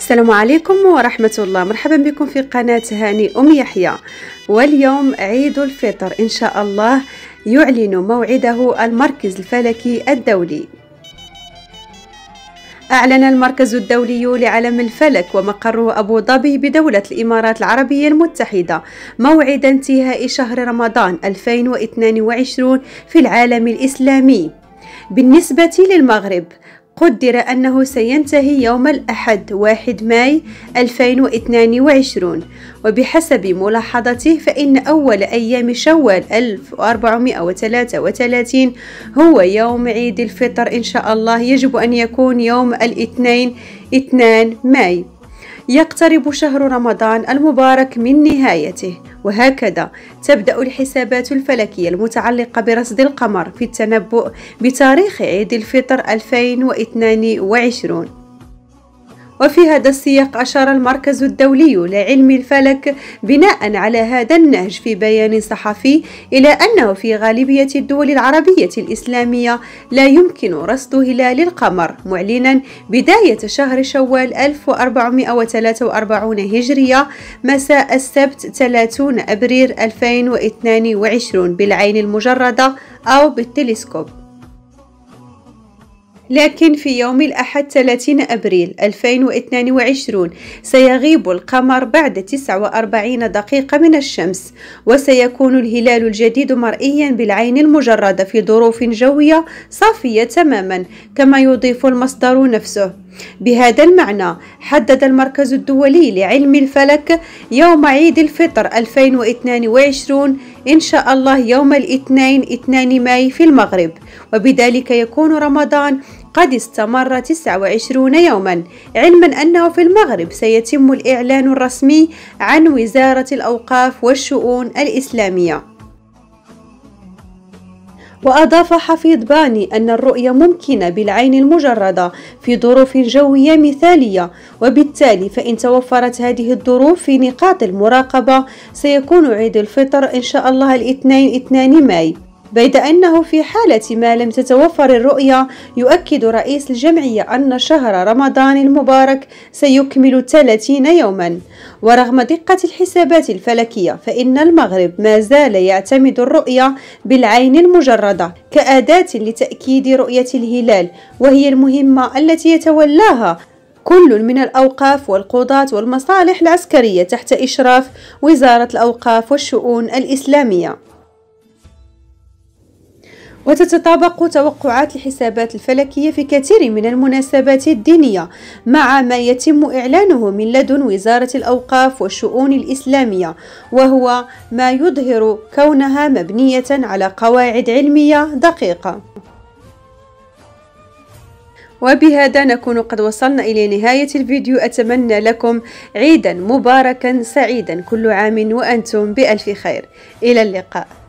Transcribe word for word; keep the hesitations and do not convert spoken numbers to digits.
السلام عليكم ورحمة الله. مرحبا بكم في قناة هاني أم يحيى. واليوم عيد الفطر إن شاء الله يعلن موعده المركز الفلكي الدولي. أعلن المركز الدولي لعلم الفلك ومقره أبو ظبي بدولة الإمارات العربية المتحدة موعد انتهاء شهر رمضان ألفين واثنين وعشرين في العالم الإسلامي. بالنسبة للمغرب قدر أنه سينتهي يوم الأحد واحد ماي ألفين واثنين وعشرين، وبحسب ملاحظته فإن أول أيام شوال ألف وأربعمائة وثلاثة وثلاثين هو يوم عيد الفطر إن شاء الله، يجب أن يكون يوم الاثنين اثنين ماي. يقترب شهر رمضان المبارك من نهايته، وهكذا تبدأ الحسابات الفلكية المتعلقة برصد القمر في التنبؤ بتاريخ عيد الفطر ألفين واثنين وعشرين. وفي هذا السياق أشار المركز الدولي لعلم الفلك بناء على هذا النهج في بيان صحفي إلى أنه في غالبية الدول العربية الإسلامية لا يمكن رصد هلال القمر، معلنا بداية شهر شوال ألف وأربعمائة وثلاثة وأربعين هجرية مساء السبت ثلاثين أبريل ألفين واثنين وعشرين بالعين المجردة أو بالتلسكوب. لكن في يوم الأحد ثلاثين أبريل ألفين واثنين وعشرين سيغيب القمر بعد تسع وأربعين دقيقة من الشمس، وسيكون الهلال الجديد مرئيا بالعين المجردة في ظروف جوية صافية تماما، كما يضيف المصدر نفسه. بهذا المعنى حدد المركز الدولي لعلم الفلك يوم عيد الفطر ألفين واثنين وعشرين إن شاء الله يوم الاثنين اثنين ماي في المغرب، وبذلك يكون رمضان قد استمر تسعة وعشرين يوما، علما أنه في المغرب سيتم الإعلان الرسمي عن وزارة الأوقاف والشؤون الإسلامية. وأضاف حفيظ باني أن الرؤية ممكنة بالعين المجردة في ظروف جوية مثالية، وبالتالي فإن توفرت هذه الظروف في نقاط المراقبة سيكون عيد الفطر إن شاء الله الاثنين اثنين ماي. بيد أنه في حالة ما لم تتوفر الرؤية يؤكد رئيس الجمعية أن شهر رمضان المبارك سيكمل ثلاثين يوما. ورغم دقة الحسابات الفلكية فإن المغرب ما زال يعتمد الرؤية بالعين المجردة كأداة لتأكيد رؤية الهلال، وهي المهمة التي يتولاها كل من الأوقاف والقضاة والمصالح العسكرية تحت إشراف وزارة الأوقاف والشؤون الإسلامية. وتتطابق توقعات الحسابات الفلكية في كثير من المناسبات الدينية مع ما يتم إعلانه من لدن وزارة الأوقاف والشؤون الإسلامية، وهو ما يظهر كونها مبنية على قواعد علمية دقيقة. وبهذا نكون قد وصلنا إلى نهاية الفيديو. أتمنى لكم عيدا مباركا سعيدا، كل عام وأنتم بألف خير. إلى اللقاء.